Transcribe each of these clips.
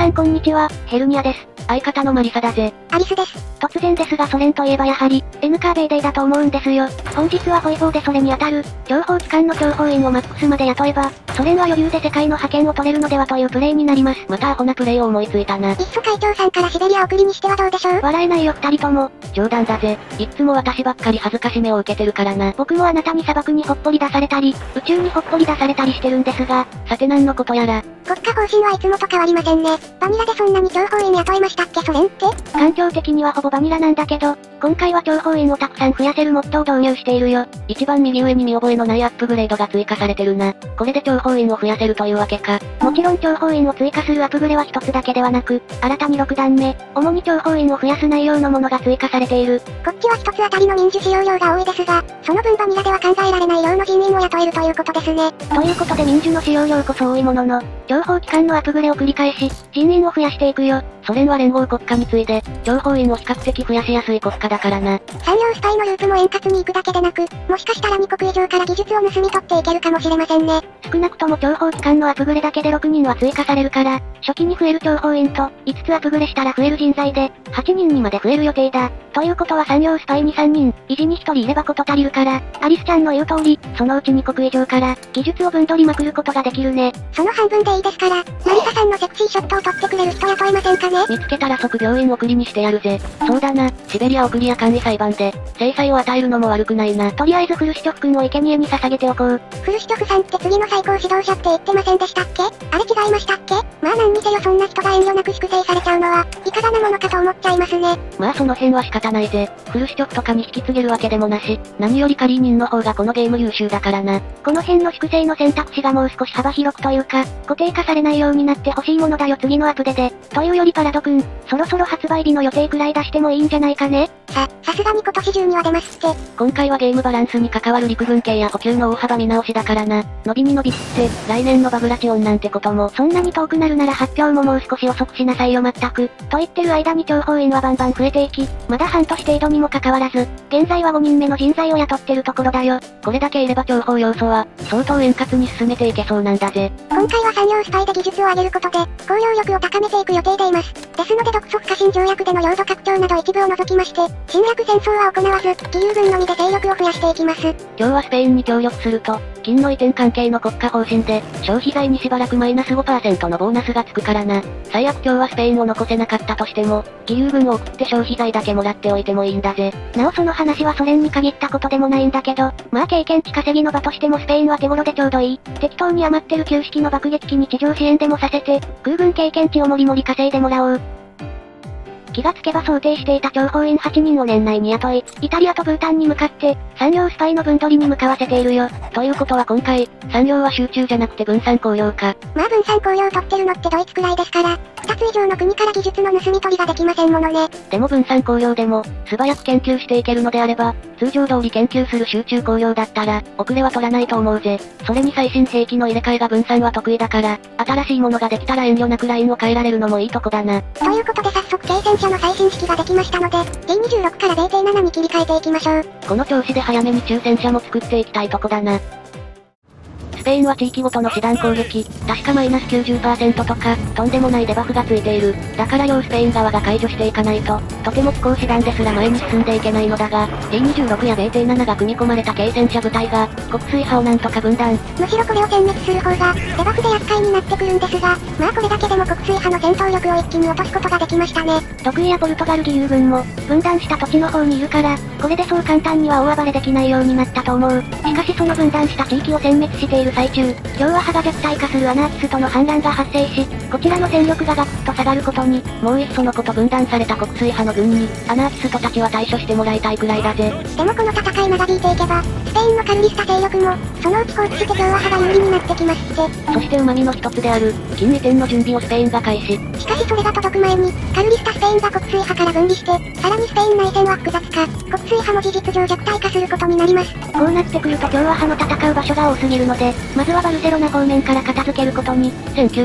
さんこんにちは、ヘルニアです。 相方のマリサだぜ。 アリスです。 突然ですがソ連といえばやはり、NKVD だと思うんですよ。本日はホイホーでそれに当たる、諜報機関の諜報員をマックスまで雇えば、ソ連は余裕で世界の覇権を取れるのではというプレイになります。 またアホなプレイを思いついたな。 いっそ会長さんからシベリア送りにしてはどうでしょう？ 笑えないよ二人とも。 冗談だぜ。いっつも私ばっかり恥ずかしめを受けてるからな。 僕もあなたに砂漠にほっぽり出されたり、宇宙にほっぽり出されたりしてるんですが、 さて何のことやら。 国家方針はいつもと変わりませんね。バニラでそんなに諜報員雇いましたっけソ連って？ 環境的にはほぼバニラなんだけど、今回は諜報員をたくさん増やせるモッドを導入しているよ。 一番右上に見覚えのないアップグレードが追加されてるな。これで諜報員を増やせるというわけか。 もちろん諜報員を追加するアップグレは一つだけではなく、新たに6段目、主に諜報員を増やす内容のものが追加されている。 こっちは一つあたりの民主使用量が多いですが、その分バニラでは考えられない量の人員を雇えるということですね。 ということで民主の使用量こそ多いものの、情報機関のアップグレを繰り返し、人員を増やしていくよ。 ソ連は連合国家に次いで、諜報員を比較的増やしやすい国家だからな。 産業スパイのループも円滑に行くだけでなく、もしかしたら2国以上から技術を盗み取っていけるかもしれませんね。 少なくとも諜報機関のアップグレだけで6人は追加されるから、初期に増える諜報員と、5つアップグレしたら増える人材で、8人にまで増える予定だ。ということは産業スパイに3人、維持に1人いればこと足りるから、アリスちゃんの言う通り、そのうち2国以上から、技術を分取りまくることができるね。 その半分でいいですから、マリサさんのセクシーショットを撮ってくれる人雇えませんかね？ 見つけたら即病院送りにしてやるぜ。そうだな、シベリア送りや監理裁判で、制裁を与えるのも悪くないな。 とりあえずフルシチョフ君を生贄に捧げておこう。 フルシチョフさんって次の最高指導者って言ってませんでしたっけ？あれ違いましたっけ？まあ何にせよそんな人が遠慮なく粛清されちゃうのは、いかがなものかと思っちゃいますね。 まあその辺は仕方ないぜ。フルシチョフとかに引き継げるわけでもなし、何よりカリーニンの方がこのゲーム優秀だからな。 この辺の粛清の選択肢がもう少し幅広くというか、固定化されないようになってほしいものだよ次のアップデで。というよりパラドくん、そろそろ発売日の予定くらい出してもいいんじゃないかね？ さすがに今年中には出ますって。 今回はゲームバランスに関わる陸軍系や補給の大幅見直しだからな。伸びに伸びって、来年のバブラチオンなんてことも。 そんなに遠くなるなら発表ももう少し遅くしなさいよ全く。と言ってる間に諜報員はバンバン増えていき、まだ半年程度にもかかわらず、現在は5人目の人材を雇ってるところだよ。 これだけいれば諜報要素は、相当円滑に進めていけそうなんだぜ。 今回は産業スパイで技術を上げることで、公用力を高めていく予定でいます。ですので独ソ不可侵条約での領土拡張など一部を除きまして、侵略戦争は行わず、義勇軍のみで勢力を増やしていきます。 今日はスペインに協力すると、金の移転関係の国家方針で、消費財にしばらくマイナス 5% のボーナスがつくからな。最悪今日はスペインを残せなかったとしても、義勇軍を送って消費財だけもらっておいてもいいんだぜ。 なおその話はソ連に限ったことでもないんだけど、まあ経験値稼ぎの場としてもスペインは手頃でちょうどいい。適当に余ってる旧式の爆撃機に地上支援でもさせて、空軍経験値をもりもり稼いでもらおう。気がつけば想定していた諜報員8人を年内に雇い、イタリアとブータンに向かって、産業スパイの分取りに向かわせているよ。 ということは今回、産業は集中じゃなくて分散綱領か。 まあ分散綱領取ってるのってドイツくらいですから、2つ以上の国から技術の盗み取りができませんものね。 でも分散綱領でも、素早く研究していけるのであれば、通常通り研究する集中綱領だったら、遅れは取らないと思うぜ。それに最新兵器の入れ替えが分散は得意だから、新しいものができたら遠慮なくラインを変えられるのもいいとこだな。 ということで早速軽戦車の最新式ができましたので、D26 から BT7 に切り替えていきましょう。 この調子で早めに中戦車も作っていきたいとこだな。スペインは地域ごとの師団攻撃、確かマイナス 90% とか、とんでもないデバフがついている。だから両スペイン側が解除していかないと、とても機構師団ですら前に進んでいけないのだが、D26 や BT7 が組み込まれた軽戦車部隊が、国水派をなんとか分断。 むしろこれを殲滅する方が、デバフで厄介になってくるんですが、まあこれだけでも国水派の戦闘力を一気に落とすことができましたね。 得意やポルトガル義勇軍も、分断した土地の方にいるから、これでそう簡単には大暴れできないようになったと思う。しかしその分断した地域を殲滅している最中、両派が弱体化するアナーキストの反乱が発生し、こちらの戦力がガクッと下がることに、 もういっそのこと分断された国水派の軍に、アナーキストたちは対処してもらいたいくらいだぜ。 でもこの戦い長引いていけば、スペインのカルリスタ勢力も、そのうち放置して両派が有利になってきますって。 そして旨味の一つである、金移転の準備をスペインが開始。 しかしそれが届く前に、カルリスタスペインが国水派から分離して、さらにスペイン内戦は複雑化、国水派も事実上弱体化することになります。 こうなってくると共和派の戦う場所が多すぎるので、まずはバルセロナ方面から片付けることに。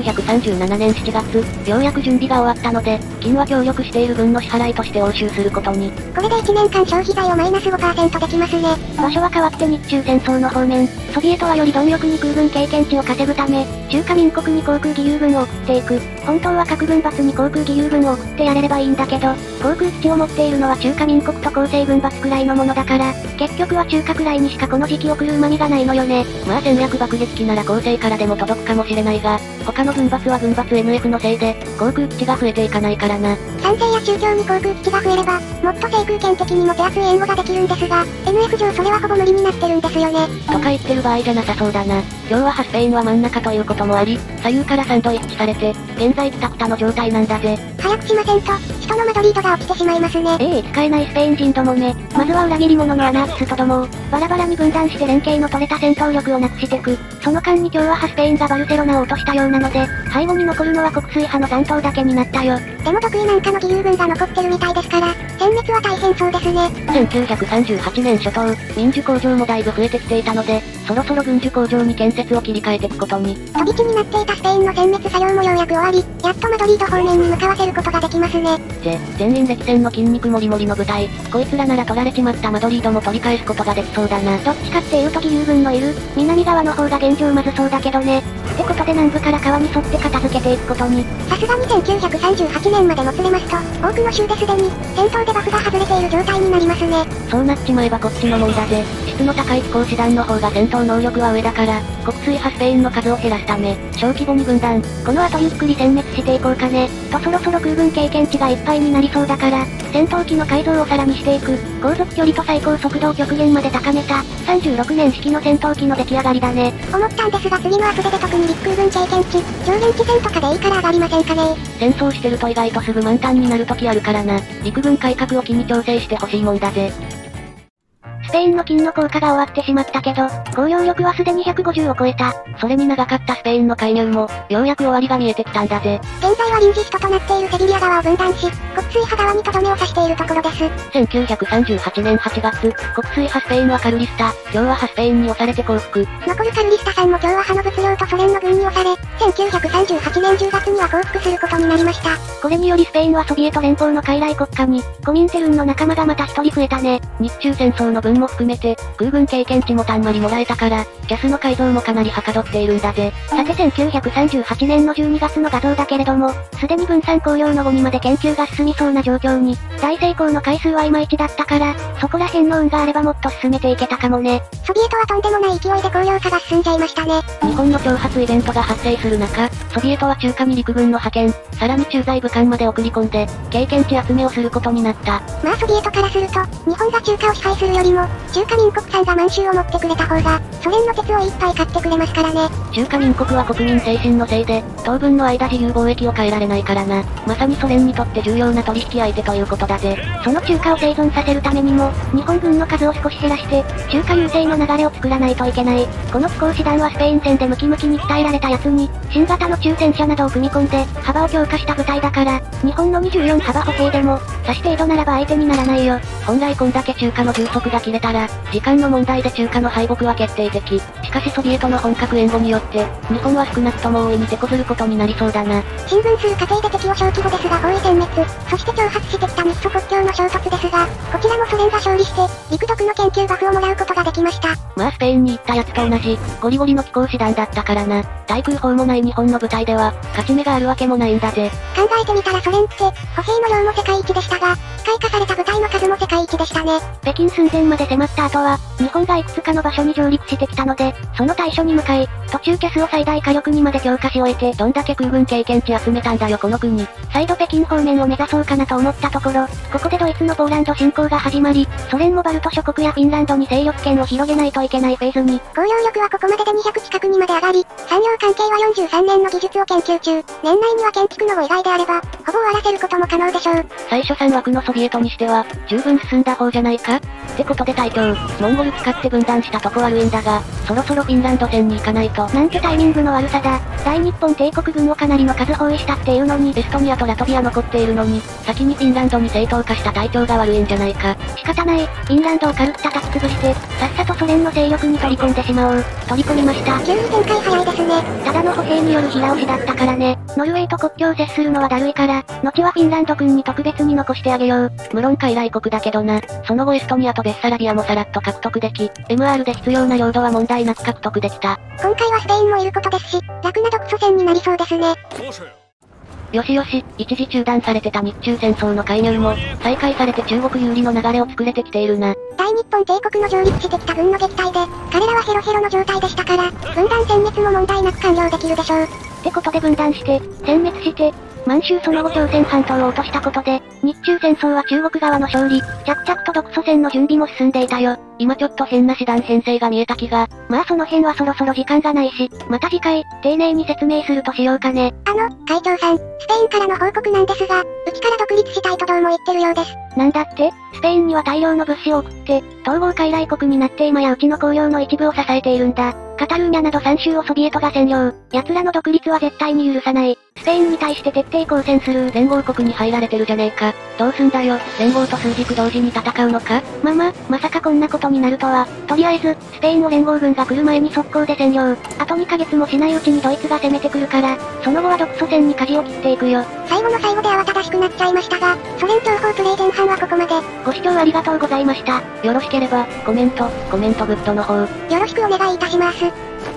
1937年7月、ようやく準備が終わったので、金は協力している分の支払いとして押収することに。 これで1年間消費財をマイナス 5% できますね。 場所は変わって日中戦争の方面、ソビエトはより貪欲に空軍経験値を稼稼ぐため、中華民国に航空義勇軍を送っていく。本当は各軍閥に航空義勇軍を送ってやれればいいんだけど、航空基地を持っているのは中華民国と厚生軍閥くらいのものだから、結局は中華くらいにしかこの時期送る旨味がないのよね。 まあ戦略爆撃機なら厚生からでも届くかもしれないが、他の軍閥は軍閥 NF のせいで、航空基地が増えていかないからな。 賛成や中京に航空基地が増えれば、もっと制空権的にも手厚い援護ができるんですが、NF 上それはほぼ無理になってるんですよね。 とか言ってる場合じゃなさそうだな。今日はスペインは真ん中ということもあり、左右からサンドイッチされて、現在クタクタの状態なんだぜ。 早くしませんと、人のマドリードが落ちてしまいますね。 使えないスペイン人どもめ。まずは裏切り者のアナーキスとどもを、バラバラに分断して連携の取れた戦闘力をなくしてく。その間に今日はスペインがバルセロナを落としたようなので、背後に残るのは国粋派の残党だけになったよ。 でも得意なんかの義勇軍が残ってるみたいですから、殲滅は大変そうですね。 1938年初頭、民需工場もだいぶ増えてきていたので、そろそろ軍需工場に建設を切り替えていくことに。 飛び地になっていたスペインの殲滅作業もようやく終わり、やっとマドリード方面に向かわせることができますね。 全員歴戦の筋肉もりもりの部隊、こいつらなら取られちまったマドリードも取り返すことができそうだな。 どっちかっていうと義勇軍のいる、南側の方が現状まずそうだけどね。ってことで南部から川に沿って片付けていくことに。 さすがに1938年までもつれますと、多くの州ですでに、戦闘でバフが外れている状態になりますね。 そうなっちまえばこっちのもんだぜ。質の高い飛行士団の方が戦闘能力は上だから、国粋派スペインの数を減らすため、小規模に分断。 この後ゆっくり殲滅していこうかね。とそろそろ空軍経験値がいっぱいになりそうだから、戦闘機の改造をさらにしていく。航続距離と最高速度を極限まで高めた、36年式の戦闘機の出来上がりだね。 思ったんですが次の後で特に陸空軍経験値、上限地戦とかでいいから上がりませんかね。 戦争してると意外とすぐ満タンになる時あるからな。陸軍改革を機に調整してほしいもんだぜ。 スペインの金の効果が終わってしまったけど、攻撃力はすでに150を超えた。 それに長かったスペインの介入も、ようやく終わりが見えてきたんだぜ。 現在は臨時首都となっているセビリア側を分断し、国粋派側にとどめを刺しているところです。 1938年8月、国粋派スペインはカルリスタ、共和派スペインに押されて降伏。 残るカルリスタさんも共和派の物量とソ連の軍に押され、1938年10月には降伏することになりました。 これによりスペインはソビエト連邦の傀儡国家に、コミンテルンの仲間がまた一人増えたね。 日中戦争の分も含めて、空軍経験値もたんまりもらえたから、キャスの改造もかなりはかどっているんだぜ。 さて1938年の12月の画像だけれども、すでに分散綱領の後にまで研究が進みそうな状況に、大成功の回数はいまいちだったから、そこら辺の運があればもっと進めていけたかもね。 ソビエトはとんでもない勢いで工業化が進んじゃいましたね。 日本の挑発イベントが発生する中、ソビエトは中華に陸軍の派遣、さらに駐在武官まで送り込んで、経験値集めをすることになった。 まあソビエトからすると、日本が中華を支配するよりも、中華民国さんが満州を持ってくれた方が、ソ連の鉄をいっぱい買ってくれますからね。 中華民国は国民精神のせいで、当分の間自由貿易を変えられないからな。まさにソ連にとって重要な取引相手ということだぜ。 その中華を生存させるためにも、日本軍の数を少し減らして、中華優勢の流れを作らないといけない。この飛行士団はスペイン戦でムキムキに鍛えられたやつに、新型の中戦車などを組み込んで、幅を強化した部隊だから、日本の24幅歩兵でも、差し程度ならば相手にならないよ。 本来こんだけ中華の充足が切れたら、時間の問題で中華の敗北は決定的。しかしソビエトの本格援護によって、日本は少なくとも大いに手こずることになりそうだな。 進軍する過程で敵を小規模ですが包囲殲滅、そして挑発してきた日ソ国境の衝突ですが、こちらもソ連が勝利して、陸独の研究バフをもらうことができました。 まあスペインに行ったやつと同じ、ゴリゴリの機甲師団だったからな。対空砲もない日本の部隊では、勝ち目があるわけもないんだぜ。 考えてみたらソ連って、歩兵の量も世界一でしたが、機械化された部隊の数も世界一でしたね。 北京寸前まで迫った後は、日本がいくつかの場所に上陸してきたので、その対処に向かい、途中キャスを最大火力にまで強化し終えて、 どんだけ空軍経験値集めたんだよこの国。 再度北京方面を目指そうかなと思ったところ、ここでドイツのポーランド侵攻が始まり、ソ連もバルト諸国やフィンランドに勢力圏を広げないといけないフェーズに。 工業力はここまでで200近くにまで上がり、産業関係は43年の技術を研究中、年内には建築の後以外であれば、ほぼ終わらせることも可能でしょう。 最初3枠のソビエトにしては、十分進んだ方じゃないかってことで隊長、モンゴル使って分断したとこ悪いんだが、そろそろフィンランド戦に行かないと。 なんてタイミングの悪さだ。大日本帝国軍をかなりの数包囲したっていうのに、 エストニアとラトビア残っているのに、先にフィンランドに正当化した隊長が悪いんじゃないか。 仕方ない、フィンランドを軽く叩き潰して、さっさとソ連の勢力に取り込んでしまおう。取り込みました。 急に展開早いですね。 ただの歩兵による平押しだったからね。ノルウェーと国境を接するのはだるいから、後はフィンランド軍に特別に残してあげよう。 よ。 無論傀儡国だけどな。その後エストニアとベッサラビアもさらっと獲得でき、MR で必要な領土は問題なく獲得できた。 今回はスペインもいることですし、楽な独ソ戦になりそうですね。 よしよし、一時中断されてた日中戦争の介入も、再開されて中国有利の流れを作れてきているな。 大日本帝国の上陸してきた軍の撃退で、彼らはヘロヘロの状態でしたから、分断殲滅も問題なく完了できるでしょう。 ってことで分断して、殲滅して、満州その後朝鮮半島を落としたことで、日中戦争は中国側の勝利、着々と独ソ戦の準備も進んでいたよ。 今ちょっと変な師団編成が見えた気が。 まあその辺はそろそろ時間がないし、また次回、丁寧に説明するとしようかね。 会長さん、スペインからの報告なんですが、うちから独立したいとどうも言ってるようです。 なんだって？スペインには大量の物資を送って、統合傀儡国になって今やうちの公領の一部を支えているんだ。カタルーニャなど3州をソビエトが占領。奴らの独立は絶対に許さない。スペインに対して徹底抗戦する。 連合国に入られてるじゃねえか。どうすんだよ、連合と数軸同時に戦うのか？ まさかこんなことになるとは。とりあえず、スペインを連合軍が来る前に速攻で占領。あと2ヶ月もしないうちにドイツが攻めてくるから、その後は独ソ戦に舵を切っていくよ。 最後の最後で慌ただしくなっちゃいましたが、ソ連情報プレイ前半はここまで。 ご視聴ありがとうございました。 よろしければ、コメントグッドの方。 よろしくお願いいたします。